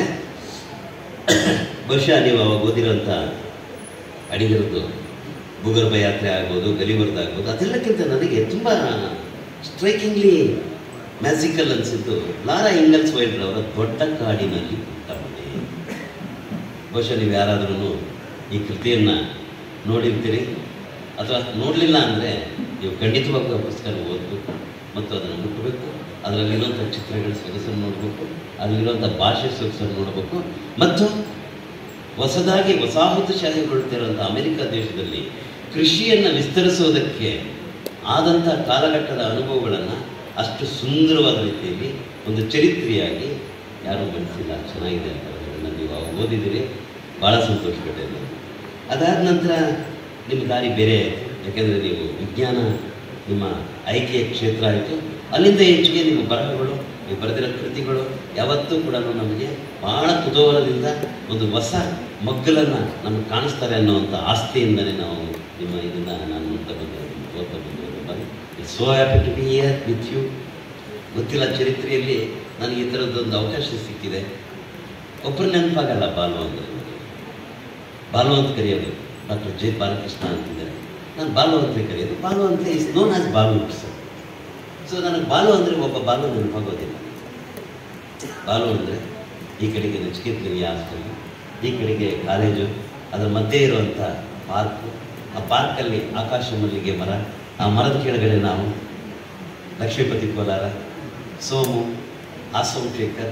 Speaker 1: ಬಹುಶಃ ನೀವು ಅವಾಗ ಓದಿರೋಂಥ ಅಡಿಗರದ್ದು ಭೂಗರ್ಭ ಯಾತ್ರೆ ಆಗ್ಬೋದು, ಗಲಿವರ್ದು ಆಗ್ಬೋದು, ಅದೆಲ್ಲಕ್ಕಿಂತ ನನಗೆ ತುಂಬ ಸ್ಟ್ರೈಕಿಂಗ್ಲಿ ಮ್ಯಾಜಿಕಲ್ ಅನಿಸಿದ್ದು ಲಾರಾ ಇಂಗಲ್ಸ್ ವೈಲ್ಡರ್ ಅವರ ದೊಡ್ಡ ಕಾಡಿನಲ್ಲಿ ಪುಟ್ಟ ಮನೆ. ಬಹುಶಃ ನೀವು ಯಾರಾದ್ರೂ ಈ ಕೃತಿಯನ್ನು ನೋಡಿರ್ತೀರಿ, ಅಥವಾ ನೋಡಲಿಲ್ಲ ಅಂದರೆ ನೀವು ಖಂಡಿತವಾಗೂ ಆ ಪುಸ್ತಕ ಓದಬೇಕು ಮತ್ತು ಅದನ್ನು ಮುಟ್ಟಬೇಕು. ಅದರಲ್ಲಿರುವಂಥ ಚಿತ್ರಗಳ ಸೊಗಸನ್ನು ನೋಡಬೇಕು, ಅದರಲ್ಲಿರುವಂಥ ಭಾಷೆ ಸೊಗಸನ್ನು ನೋಡಬೇಕು. ಮತ್ತು ಹೊಸದಾಗಿ ವಸಾಹತುಶಾಹಿಗೊಳ್ತಿರೋಂಥ ಅಮೆರಿಕ ದೇಶದಲ್ಲಿ ಕೃಷಿಯನ್ನು ವಿಸ್ತರಿಸೋದಕ್ಕೆ ಆದಂಥ ಕಾಲಘಟ್ಟದ ಅನುಭವಗಳನ್ನು ಅಷ್ಟು ಸುಂದರವಾದ ರೀತಿಯಲ್ಲಿ ಒಂದು ಚರಿತ್ರೆಯಾಗಿ ಯಾರೂ ಬರೆಸಿಲ್ಲ. ಚೆನ್ನಾಗಿದೆ ಅಂತ ಅದನ್ನು ನೀವು ಓದಿದ್ದೀರಿ, ಭಾಳ ಸಂತೋಷಪಟ್ಟೆ. ಅದಾದ ನಂತರ ನಿಮ್ಮ ದಾರಿ ಬೇರೆ ಆಯಿತು. ಯಾಕೆಂದರೆ ನೀವು ವಿಜ್ಞಾನ ನಿಮ್ಮ ಆಯ್ಕೆಯ ಕ್ಷೇತ್ರ ಆಯಿತು. ಅಲ್ಲಿಂದ ಹೆಚ್ಚಿಗೆ ನಿಮ್ಮ ಬರಹಗಳು, ನೀವು ಬರೆದಿರೋ ಕೃತಿಗಳು ಯಾವತ್ತೂ ಕೂಡ ನಮಗೆ ಭಾಳ ಕುತೂಹಲದಿಂದ ಒಂದು ಹೊಸ ಮಗ್ಗಲನ್ನು ನಮಗೆ ಕಾಣಿಸ್ತಾರೆ ಅನ್ನೋವಂಥ ಆಸ್ತಿಯಿಂದಲೇ ನಾವು ನಿಮ್ಮ ಇದನ್ನು ನಾನು ಓದ್ತಾ ಬಂದಿರೋದು. It's so happy to be here with you. ಗೊತ್ತಿಲ್ಲ, ಚರಿತ್ರೆಯಲ್ಲಿ ನನಗೆ ಈ ಥರದ್ದೊಂದು ಅವಕಾಶ ಸಿಕ್ಕಿದೆ. ಒಬ್ಬರು ನೆನಪಾಗಲ್ಲ ಬಾಲು ಅಂದರೆ. ಬಾಲು ಅಂತ ಕರೆಯೋದು ಡಾಕ್ಟರ್ ಜೆ ಬಾಲಕೃಷ್ಣ ಅಂತಿದ್ದಾರೆ. ನಾನು ಬಾಲು ಅಂತ ಕರೆಯೋದು. ಬಾಲು ಅಂದರೆ is known as Balu sir. So ನನಗೆ ಬಾಲು ಅಂದರೆ ಒಬ್ಬ ಬಾಲು ನೆನಪಾಗೋದಿಲ್ಲ. ಬಾಲು ಅಂದರೆ ಈ ಕಡೆಗೆ ನಚಿಕೇತಗಿರಿ ಹಾಸ್ಟೆಲ್, ಈ ಕಡೆಗೆ ಕಾಲೇಜು, ಅದರ ಮಧ್ಯೆ ಇರುವಂಥ ಪಾರ್ಕು. ಆ ಪಾರ್ಕಲ್ಲಿ ಆಕಾಶ ಮಲ್ಲಿಗೆ ಮರ, ಆ ಮರದ ಕೆಳಗಡೆ ನಾವು ಲಕ್ಷ್ಮೀಪತಿ ಕೋಲಾರ, ಸೋಮು, ಸೋಮಶೇಖರ್,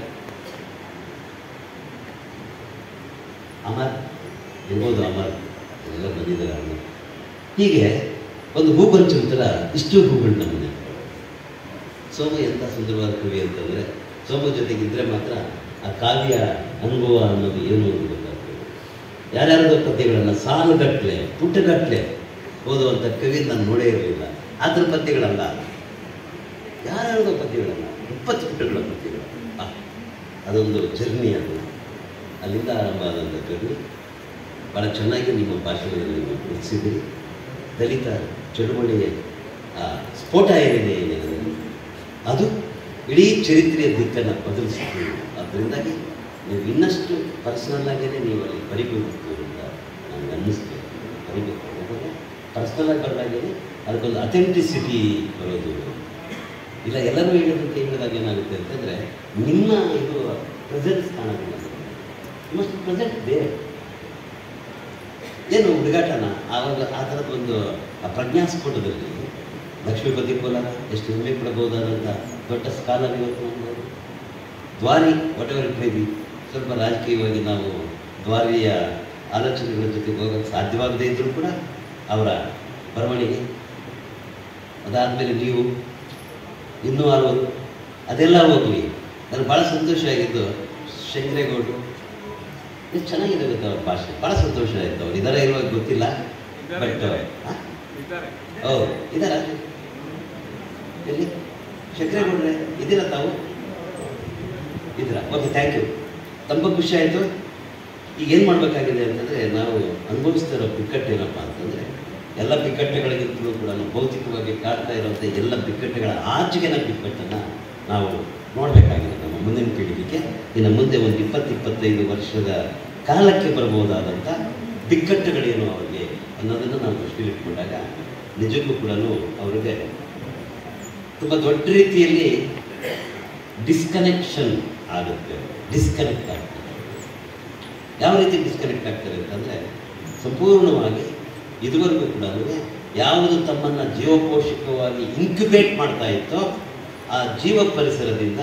Speaker 1: ಅಮರ್ ಇರ್ಬೋದು, ಅಮರ್ ಎಲ್ಲ ಬಂದಿದ್ದಾರೆ. ಅಮರ್ ಹೀಗೆ ಒಂದು ಹೂ ಬಂಚು ಥರ ಇಷ್ಟು ಹೂಗಳು ನಮ್ಮನೆ. ಸೋಮು ಎಂಥ ಸುಂದರವಾದ ಕವಿ ಅಂತಂದರೆ, ಸೋಮು ಜೊತೆಗಿದ್ದರೆ ಮಾತ್ರ ಆ ಕಾವ್ಯ ಅನುಭವ ಅನ್ನೋದು ಏನು ಅಂತ ಗೊತ್ತಾಗ್ತದೆ. ಯಾರ್ಯಾರದೋ ಪದ್ಯಗಳನ್ನು ಸಾಲುಗಟ್ಟಲೆ ಪುಟ್ಟಗಟ್ಟಲೆ ಓದುವಂಥ ಕವಿ ನಾನು ನೋಡೇ ಇರಲಿಲ್ಲ. ಆ ಥರ ಪದ್ಯಗಳಲ್ಲ, ಯಾರ್ಯಾರದೋ ಪದ್ಯಗಳಲ್ಲ, 20 ಪುಟಗಳ ಪದ್ಯಗಳು. ಅದೊಂದು ಜರ್ನಿ. ಅದು ಅಲ್ಲಿಂದ ಆರಂಭ ಆದಂಥ ಕವಿ. ಭಾಳ ಚೆನ್ನಾಗಿ ನಿಮ್ಮ ಭಾಷೆಗಳಲ್ಲಿ ನೀವು ಗುರುತಿಸಿದ್ದೀರಿ. ದಲಿತ ಚಳುವಳಿಯ ಸ್ಫೋಟ ಏನಿದೆ ಅದರಲ್ಲಿ, ಅದು ಇಡೀ ಚರಿತ್ರೆಯ ದಿಕ್ಕನ್ನು ಬದಲಿಸಿದ್ದೀರಿ. ಅದರಿಂದಾಗಿ ನೀವು ಇನ್ನಷ್ಟು ಪರ್ಸ್ನಲ್ಲಾಗೇ ನೀವು ಅಲ್ಲಿ ಬರಿಬೇಕು ಅಂತ ನನಗೆ ಅನ್ನಿಸ್ಬೇಕು. ಬರಿಬೇಕು ಯಾಕಂದರೆ ಪರ್ಸ್ನಲ್ಲಾಗಿ ಬರಲಾಗೇ ಅದಕ್ಕೊಂದು ಅಥೆಂಟಿಸಿಟಿ ಬರೋದು ಇಲ್ಲ. ಎಲ್ಲರೂ ಹೇಳಿದಾಗ ಏನಾಗುತ್ತೆ ಅಂತಂದರೆ, ನಿಮ್ಮ ಇದು ಪ್ರೆಸೆನ್ಸ್ ಕಾಣೋದಿಲ್ಲ. ಮಸ್ಟ್ ಪ್ರೆಸೆಂಟ್ ಬೇರೆ ಏನು ಹುಡುಗಾಟನ ಆವಾಗ ಆ ಥರದ್ದೊಂದು ಪ್ರಜ್ಞಾಸ್ಫೋಟದಲ್ಲಿ ಲಕ್ಷ್ಮೀಪತಿ ಕೋಲಾರ ಎಷ್ಟು ಹೆಮ್ಮೆ ಪಡಬಹುದಾದಂಥ ದೊಡ್ಡ ಸ್ಕಾಲರ್ ಇವತ್ತು ನೋಡ್ಬೋದು. ದ್ವಾರಿ whatever it may be, ಸ್ವಲ್ಪ ರಾಜಕೀಯವಾಗಿ ನಾವು ದ್ವಾರಿಯ ಆಲೋಚನೆಗಳ ಜೊತೆಗೆ ಹೋಗೋಕ್ಕೆ ಸಾಧ್ಯವಾಗದೇ ಇದ್ದರೂ ಕೂಡ ಅವರ ಬರವಣಿಗೆ, ಅದಾದಮೇಲೆ ನೀವು ಇನ್ನೂ ಹಲವರು, ಅದೆಲ್ಲ ಹೋಗಲಿ. ನನಗೆ ಭಾಳ ಸಂತೋಷ ಆಗಿದ್ದು ಶಂಕರೇಗೌಡರು. ಎಷ್ಟು ಚೆನ್ನಾಗಿದೆ ಗೊತ್ತಾ ಅವ್ರ ಭಾಷೆ, ಭಾಳ ಸಂತೋಷ ಆಯಿತು. ಅವ್ರು ಇದಾರ ಇರುವಾಗ ಗೊತ್ತಿಲ್ಲ, ಬಟ್ ಹೌದು ಇದಾರ. ಎಲ್ಲಿ ಶಂಕರೇಗೌಡ್ರೆ ಇದ್ದೀರಾ ತಾವು? ಇದ್ದೀರಾ? Okay, thank you. ತುಂಬ ಖುಷಿ ಆಯಿತು. ಈಗ ಏನು ಮಾಡಬೇಕಾಗಿದೆ ಅಂತಂದರೆ, ನಾವು ಅನುಭವಿಸ್ತಿರೋ ಬಿಕ್ಕಟ್ಟೇನಪ್ಪ ಅಂತಂದರೆ, ಎಲ್ಲ ಬಿಕ್ಕಟ್ಟುಗಳಿಗಿಂತಲೂ ಕೂಡ ಭೌತಿಕವಾಗಿ ಕಾಡ್ತಾ ಇರುವಂಥ ಎಲ್ಲ ಬಿಕ್ಕಟ್ಟುಗಳ ಆಚೆಗಿನ ಬಿಕ್ಕಟ್ಟನ್ನು ನಾವು ನೋಡಬೇಕಾಗಿದೆ. ನಮ್ಮ ಮುಂದಿನ ಪೀಳಿಗೆಗೆ ಇನ್ನು ಮುಂದೆ ಒಂದು 20-25 ವರ್ಷದ ಕಾಲಕ್ಕೆ ಬರಬಹುದಾದಂಥ ಬಿಕ್ಕಟ್ಟುಗಳೇನು ಅವರಿಗೆ ಅನ್ನೋದನ್ನು ನಾವು ದೃಷ್ಟಿಯಲ್ಲಿಟ್ಕೊಂಡಾಗ ನಿಜಕ್ಕೂ ಕೂಡ ಅವರಿಗೆ ತುಂಬ ದೊಡ್ಡ ರೀತಿಯಲ್ಲಿ ಡಿಸ್ಕನೆಕ್ಷನ್ ಆಗುತ್ತೆ. ಡಿಸ್ಕನೆಕ್ಟ್ ಆಗ್ತಾರೆ. ಯಾವ ರೀತಿ ಡಿಸ್ಕನೆಕ್ಟ್ ಆಗ್ತಾರೆ ಅಂತಂದರೆ, ಸಂಪೂರ್ಣವಾಗಿ ಇದುವರೆಗೂ ಕೂಡ ಯಾವುದು ತಮ್ಮನ್ನು ಜೀವಪೋಷಕವಾಗಿ ಇನ್ಕ್ಯುಬೇಟ್ ಮಾಡ್ತಾ ಇತ್ತೋ ಆ ಜೀವ ಪರಿಸರದಿಂದ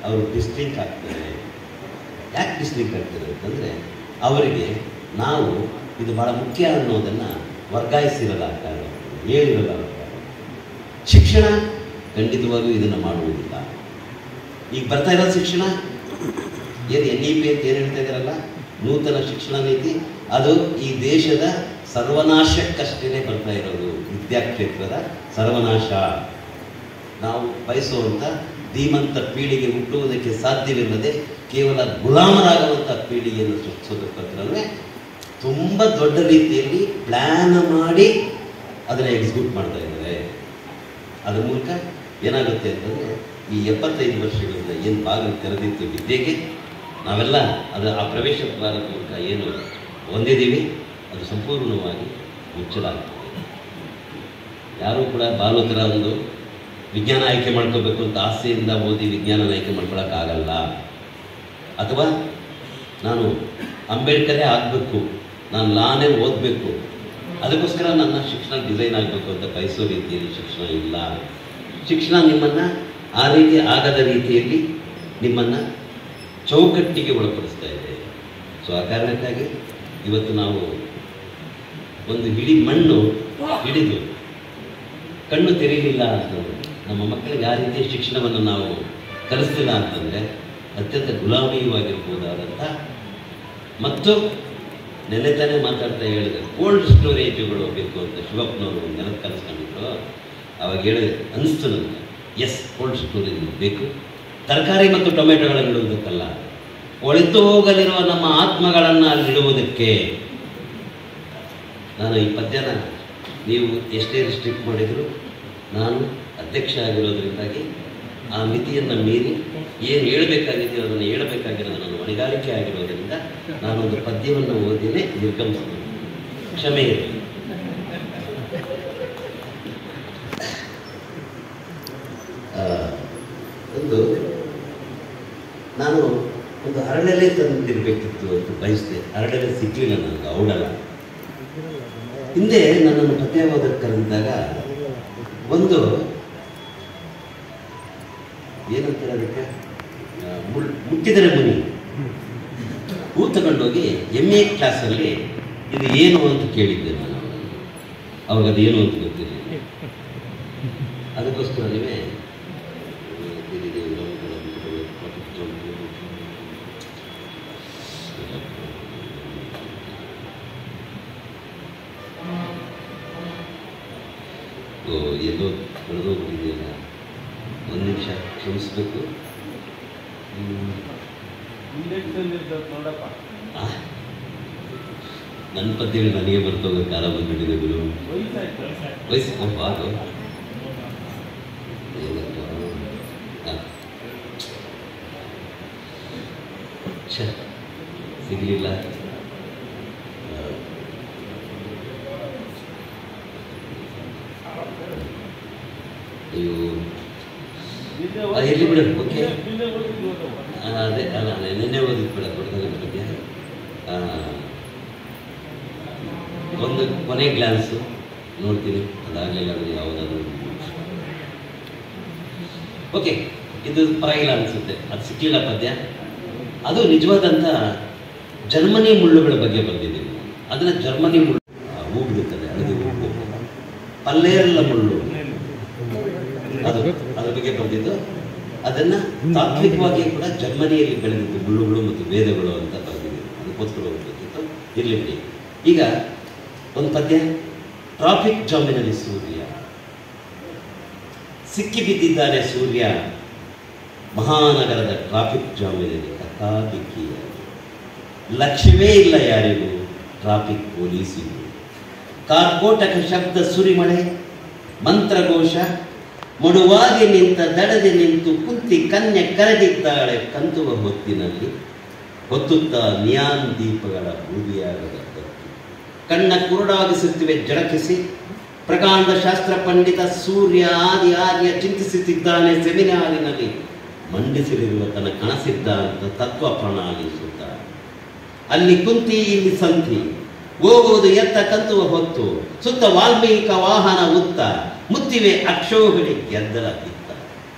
Speaker 1: ಅವರು ಡಿಸ್ಲಿಂಕ್ ಆಗ್ತಾರೆ. ಯಾಕೆ ಡಿಸ್ಲಿಂಕ್ ಆಗ್ತಾರೆ ಅಂತಂದರೆ ಅವರಿಗೆ ನಾವು ಇದು ಭಾಳ ಮುಖ್ಯ ಅನ್ನೋದನ್ನು ವರ್ಗಾಯಿಸಿರಲ್ಲ ಕಾರಣ, ಹೇಳಿರಲ್ಲ ಕಾರಣ. ಶಿಕ್ಷಣ ಖಂಡಿತವಾಗೂ ಇದನ್ನು ಮಾಡುವುದಿಲ್ಲ. ಈಗ ಬರ್ತಾ ಇರೋದು ಶಿಕ್ಷಣ ಏನು NEP ಅಂತ ಏನು ಹೇಳ್ತಾ ಇದ್ದಾರಲ್ಲ, ನೂತನ ಶಿಕ್ಷಣ ನೀತಿ, ಅದು ಈ ದೇಶದ ಸರ್ವನಾಶಕ್ಕಷ್ಟೇ ಬರ್ತಾ ಇರೋದು. ವಿದ್ಯಾಕ್ಷೇತ್ರದ ಸರ್ವನಾಶ. ನಾವು ಬಯಸುವಂಥ ಧೀಮಂತ ಪೀಳಿಗೆ ಹುಟ್ಟುವುದಕ್ಕೆ ಸಾಧ್ಯವಿಲ್ಲದೆ ಕೇವಲ ಗುಲಾಮರಾಗುವಂಥ ಪೀಳಿಗೆಯನ್ನು ಸೃಷ್ಟಿಸೋದಕ್ಕೋಸ್ಕರವೇ ತುಂಬ ದೊಡ್ಡ ರೀತಿಯಲ್ಲಿ ಪ್ಲ್ಯಾನ್ ಮಾಡಿ ಅದನ್ನು ಎಕ್ಸಿಕ್ಯೂಟ್ ಮಾಡ್ತಾ ಇದ್ದಾರೆ. ಅದರ ಮೂಲಕ ಏನಾಗುತ್ತೆ ಅಂತಂದರೆ ಈ 75 ವರ್ಷಗಳಿಂದ ಏನು ಬಾಗಿಲು ತೆರೆದಿತ್ತು ವಿದ್ಯೆಗೆ, ನಾವೆಲ್ಲ ಆ ಪ್ರವೇಶ ದ್ವಾರದ ಮೂಲಕ ಏನು ಹೊಂದಿದ್ದೀವಿ ಅದು ಸಂಪೂರ್ಣವಾಗಿ ಮುಚ್ಚಲಾಗ್ತದೆ. ಯಾರೂ ಕೂಡ ಬಾಲಕರ ಒಂದು ವಿಜ್ಞಾನ ಆಯ್ಕೆ ಮಾಡ್ಕೋಬೇಕು ಅಂತ ಆಸೆಯಿಂದ ಓದಿ ವಿಜ್ಞಾನ ಆಯ್ಕೆ ಮಾಡ್ಕೊಳ್ಳೋಕ್ಕಾಗಲ್ಲ. ಅಥವಾ ನಾನು ಅಂಬೇಡ್ಕರೇ ಆಗಬೇಕು, ನಾನು ಲಾನೇ ಓದಬೇಕು, ಅದಕ್ಕೋಸ್ಕರ ನನ್ನ ಶಿಕ್ಷಣ ಡಿಸೈನ್ ಆಗಬೇಕು ಅಂತ ಬಯಸೋ ರೀತಿಯಲ್ಲಿ ಶಿಕ್ಷಣ ಇಲ್ಲ. ಶಿಕ್ಷಣ ನಿಮ್ಮನ್ನು ಆ ರೀತಿ ಆಗದ ರೀತಿಯಲ್ಲಿ ನಿಮ್ಮನ್ನು ಚೌಕಟ್ಟಿಗೆ ಒಳಪಡಿಸ್ತಾ ಇದೆ. ಸೊ ಆ ಕಾರಣಕ್ಕಾಗಿ ಇವತ್ತು ನಾವು ಒಂದು ಹಿಡಿ ಮಣ್ಣು ಹಿಡಿದು ಕಣ್ಣು ತೆರೀಲಿಲ್ಲ ಅಂತಂದರೆ, ನಮ್ಮ ಮಕ್ಕಳಿಗೆ ಆ ರೀತಿಯ ಶಿಕ್ಷಣವನ್ನು ನಾವು ಕಲಿಸ್ತಿಲ್ಲ ಅಂತಂದರೆ ಅತ್ಯಂತ ಗುಲಾಮಿಯಾಗಿರ್ಬೋದಾದಂಥ ಮತ್ತು ನೆನೆತಾನೆ ಮಾತಾಡ್ತಾ ಹೇಳಿದೆ ಕೋಲ್ಡ್ ಸ್ಟೋರೇಜುಗಳು ಬೇಕು ಅಂತ ಶಿವಪ್ಪನವರು ನೆನಪು ಕಲಿಸ್ಕೊಂಡಿದ್ರು. ಅವಾಗ ಹೇಳಿದೆ, ಅನಿಸ್ತು ನನಗೆ, ಎಸ್ ಕೋಲ್ಡ್ ಸ್ಟೋರೇಜ್ ಬೇಕು, ತರಕಾರಿ ಮತ್ತು ಟೊಮೆಟೊಗಳನ್ನು ಇಡುವುದಕ್ಕಲ್ಲ, ಒಳಿತು ಹೋಗಲಿರುವ ನಮ್ಮ ಆತ್ಮಗಳನ್ನು ಅಲ್ಲಿಡುವುದಕ್ಕೆ. ನಾನು ಈ ಪದ್ಯನ ನೀವು ಎಷ್ಟೇ ರಿಸ್ಟ್ರಿಕ್ಟ್ ಮಾಡಿದರೂ ನಾನು ಅಧ್ಯಕ್ಷ ಆಗಿರೋದ್ರಿಂದಾಗಿ ಆ ಮಿತಿಯನ್ನು ಮೀರಿ ಏನು ಹೇಳಬೇಕಾಗಿದೆಯೋ ಅದನ್ನು ಹೇಳಬೇಕಾಗಿರೋದು ನನ್ನ ಹೊಣೆಗಾರಿಕೆ ಆಗಿರೋದ್ರಿಂದ ನಾನೊಂದು ಪದ್ಯವನ್ನು ಓದಿನೇ ನಿರ್ಗಮಿಸ್ತೀನಿ. ಕ್ಷಮೆ ಇರಲಿ. ನಾನು ಒಂದು ಹರಳೆಲೆ ತಂದಿರಬೇಕಿತ್ತು ಅಂತ ಬಯಸಿದೆ. ಹರಳೆಲೆ ಸಿಕ್ಕಲಿಲ್ಲ ನನಗೆ, ಔಡಲ್ಲ. ಹಿಂದೆ ನನ್ನನ್ನು ಪದ್ಯ ಓದಕ್ಕೆ ಕರೆದಾಗ ಒಂದು ಏನಂತಾರೆ ಅದಕ್ಕೆ, ಮುಟ್ಟಿದರೆ ಮುನಿ ಹೂ ತಗೊಂಡೋಗಿ MA ಕ್ಲಾಸಲ್ಲಿ ಇದು ಏನು ಅಂತ ಕೇಳಿದ್ದೆ ನಾನು. ಅವಾಗ ಅದು ಏನು ಅಂತ ಗೊತ್ತಿರಲಿಲ್ಲ. ಅದಕ್ಕೋಸ್ಕರ ನೀವೇ ಎಲ್ಲೋ ಬೆಳೆದೋಗ್ಬಿಟ್ಟಿದೆಯಲ್ಲ, ಒಂದು ನಿಮಿಷ ಕ್ಷಮಿಸ್ಬೇಕು. ನನ್ನ ಪದ್ಯಗಳು ನನಗೆ ಬರ್ತೋಗ ಕಾಲ ಬಂದ್ಬಿಟ್ಟಿದೆ ಗುರು. ವಯಸ್ಸಪ್ಪ ಅದು ಸಿಗಲಿಲ್ಲ. ಅಯ್ಯೋ ಎಲ್ಲಿ ಬಿಡ. ಓಕೆ, ಅದೇ ಅಲ್ಲ, ನಿನ್ನೆ ಓದಿದ್ ಬಿಡ ಕೊಡ್ತಾರೆ ಪದ್ಯ. ಒಂದು ಕೊನೆ ಗ್ಲಾನ್ಸು ನೋಡ್ತೀನಿ, ಅದಾಗಲಿಲ್ಲ ಅಂದರೆ ಯಾವುದಾದ್ರೂ. ಓಕೆ, ಇದು ಪರವಾಗಿಲ್ಲ ಅನಿಸುತ್ತೆ. ಅದು ಸಿಕ್ಕಲಿಲ್ಲ ಪದ್ಯ. ಅದು ನಿಜವಾದಂಥ ಜರ್ಮನಿ ಮುಳ್ಳುಗಳ ಬಗ್ಗೆ ಬರೆದಿದ್ದೀವಿ. ಅದನ್ನು ಜರ್ಮನಿ ಮುಳ್ಳು ಹೂ ಬಿಡುತ್ತದೆ, ಅಳದಿ ಹೂ, ಪಲ್ಲೇರಲ್ಲ ಮುಳ್ಳು, ಅದು ಅದ್ರ ಬಗ್ಗೆ ಬರೆದಿದ್ದು. ಅದನ್ನು ತಾತ್ವಿಕವಾಗಿ ಕೂಡ ಜರ್ಮನಿಯಲ್ಲಿ ಬೆಳೆದಿದ್ದು ಮುಳ್ಳುಗಳು ಮತ್ತು ವೇದಗಳು ಅಂತ ಬರೆದಿದ್ದೀವಿ. ಅದಕ್ಕೋಸ್ಕರ ಹೋಗ್ಬೇಕಿತ್ತು, ಇರಲಿ ಬಿಡಿ. ಈಗ ಒಂದು ಪದ್ಯ, ಟ್ರಾಫಿಕ್ ಜಾಮಿನಲ್ಲಿ ಸೂರ್ಯ ಸಿಕ್ಕಿ ಬಿದ್ದಿದ್ದಾನೆ. ಸೂರ್ಯ ಮಹಾನಗರದ ಟ್ರಾಫಿಕ್ ಜಾಮಿನಲ್ಲಿ ಕಥಾಬಿಕ್ಕಿಯ, ಲಕ್ಷ್ಯವೇ ಇಲ್ಲ ಯಾರಿಗೂ ಟ್ರಾಫಿಕ್ ಪೊಲೀಸಿಗೂ. ಕಾರ್ಕೋಟಕ ಶಬ್ದ ಸುರಿಮಳೆ ಮಂತ್ರಘೋಷ, ಮುಡುವಾಗಿ ನಿಂತ ದಡದೆ ನಿಂತು ಕುಂತಿ ಕನ್ಯೆ ಕರೆದಿದ್ದಾಳೆ ಕಂತುವ ಹೊತ್ತಿನಲ್ಲಿ, ಹೊತ್ತುತ್ತಾ ನಿಯಾನ್ ದೀಪಗಳ ಬೂದಿಯಾಗದ ಹೊತ್ತು. ಕಣ್ಣ ಕುರುಡಾಗಿಸುತ್ತಿವೆ ಜಡಕಿಸಿ, ಪ್ರಕಾಂಡ ಶಾಸ್ತ್ರ ಪಂಡಿತ ಸೂರ್ಯ ಆದಿ ಆರ್ಯ ಚಿಂತಿಸುತ್ತಿದ್ದಾನೆ ಸೆಮಿನಾರಿನಲ್ಲಿ. ಮಂಡಿಸಲಿರುವ ತನ್ನ ಕನಸಿದ್ದಂತ ತತ್ವ ಪ್ರಣಾಳಿಸುತ್ತ, ಅಲ್ಲಿ ಕುಂತಿ ಇಲ್ಲಿ ಸಂತಿ, ಹೋಗುವುದು ಎತ್ತ ಕಂತುವ ಹೊತ್ತು, ಸುತ್ತ ವಾಲ್ಮೀಕ ವಾಹನ ಉತ್ತ, ಮುತ್ತಿವೆ ಅಕ್ಷೋಹಿಣಿ ಗೆದ್ದಲ ಕಿತ್ತ.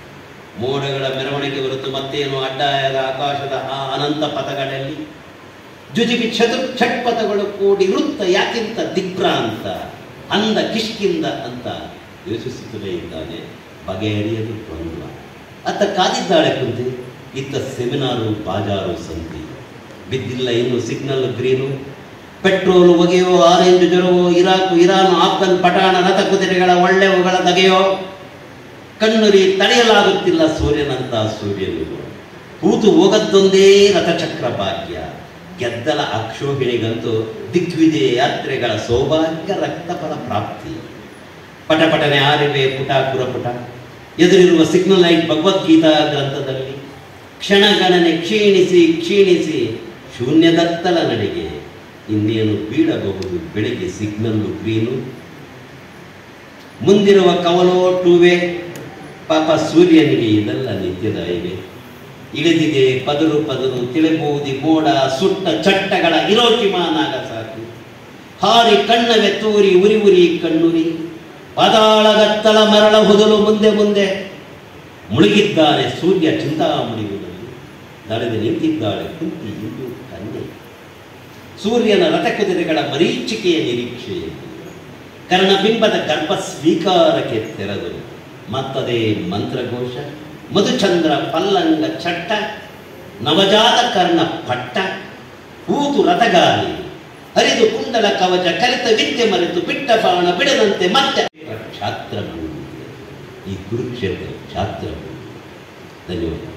Speaker 1: ಮೋಡಗಳ ಮೆರವಣಿಗೆ ಹೊರತು ಮತ್ತೇನು ಅಡ್ಡಾಯದ ಆಕಾಶದ ಆ ಅನಂತ ಪಥಗಳಲ್ಲಿ ಜುಜುಬಿ ಷಟ್ಪಥಗಳು ಕೂಡಿ ವೃತ್ತ ಯಾಕಿಂತ ದಿಗ್ಭ್ರಾಂತ ಅಂದ ಕಿಷ್ಕಿಂದ ಅಂತ ಯೋಚಿಸುತ್ತಲೇ ಇದ್ದಾನೆ. ಬಗೆಹರಿಯದು ದ್ವಂದ್ವ. ಅತ್ತ ಕಾದಿದ್ದಾಳೆ ಕುಂತಿ, ಇತ್ತ ಸೆಮಿನಾರು ಬಾಜಾರು ಸಂತಿ. ಬಿದ್ದಿಲ್ಲ ಇನ್ನು ಸಿಗ್ನಲ್ ಗ್ರೀನು, ಪೆಟ್ರೋಲು ಒಗೆಯೋ, ಆರೆಂಜು ಜ್ವರವೋ, ಇರಾಕು ಇರಾನು, ಆಫ್ಘನ್ ಪಠಾಣ, ರಥ ಕುದುರೆಗಳ ಒಳ್ಳೆವುಗಳ ದಗೆಯೋ, ಕಣ್ಣುರಿ ತಡೆಯಲಾಗುತ್ತಿಲ್ಲ ಸೂರ್ಯನಂತ ಸೂರ್ಯನು. ಕೂತು ಹೋಗದ್ದೊಂದೇ ರಥಚಕ್ರ ಭಾಗ್ಯ. ಗೆದ್ದಲ ಅಕ್ಷೋಹಿಣಿಗಂತೂ ದಿಗ್ವಿಜಯ ಯಾತ್ರೆಗಳ ಸೌಭಾಗ್ಯ ರಕ್ತಫಲ ಪ್ರಾಪ್ತಿ. ಪಟಪಟನೆ ಆರಿವೆ ಪುಟ ಪುರಪುಟ ಎದುರಿರುವ ಸಿಗ್ನಲ್ ಲೈಟ್ ಭಗವದ್ಗೀತಾ ಗ್ರಂಥದಲ್ಲಿ ಕ್ಷಣಗಣನೆ ಕ್ಷೀಣಿಸಿ ಕ್ಷೀಣಿಸಿ ಶೂನ್ಯದತ್ತಲ ನಡೆಗೆ. ಇನ್ನೇನು ಬೀಳಬಹುದು ಬೆಳಗ್ಗೆ ಸಿಗ್ನಲ್ಲು ಗ್ರೀನು. ಮುಂದಿರುವ ಕವಲೋ ಟೂವೆ, ಪಾಪ ಸೂರ್ಯನಿಗೆ ಇದೆಲ್ಲ ನಿತ್ಯದ ಇವೆ. ಇಳಿದಿದೆ ಪದರು ಪದರು ತಿಳಿಬೂದಿ ಮೋಡ, ಸುಟ್ಟ ಚಟ್ಟಗಳ ಇರೋಚಿಮಾನಾಗ ಸಾಕು. ಹಾರಿ ಕಣ್ಣವೆ ತೂರಿ ಉರಿ ಉರಿ ಕಣ್ಣುರಿ, ಪಾದಾಳಗತ್ತಲ ಮರಳ ಹೊದಲು ಮುಂದೆ ಮುಂದೆ. ಮುಳುಗಿದ್ದಾನೆ ಸೂರ್ಯ ಚಿಂತಾಮಣಿಗಳಲ್ಲಿ, ನಡೆದು ನಿಂತಿದ್ದಾಳೆ ಕುಂತಿ ಇಂದು ಕನ್ಯೆ. ಸೂರ್ಯನ ರಥಕುದುರೆಗಳ ಮರೀಚಿಕೆಯ ನಿರೀಕ್ಷೆಯಲ್ಲಿ ಕರ್ಣಬಿಂಬದ ಗರ್ಭ ಸ್ವೀಕಾರಕ್ಕೆ ತೆರೆದು ಮತ್ತದೇ ಮಂತ್ರಘೋಷ. ಮಧುಚಂದ್ರ ಪಲ್ಲಂಗ ಚಟ್ಟ, ನವಜಾತ ಕರ್ಣ ಪಟ್ಟ. ಕೂತು ರಥಗಾಲಿ ಹರಿದು ಕುಂಡಲ ಕವಚ ಕಲಿತ ವಿದ್ಯೆ ಮರೆತು ಬಿಟ್ಟ ಬಾಣ ಬಿಡದಂತೆ ಮತ್ತೆ ಕ್ಷಾತ್ರ ಈ ಕುರುಕ್ಷೇತ್ರ ಕ್ಷಾತ್ರ. ಧನ್ಯವಾದ.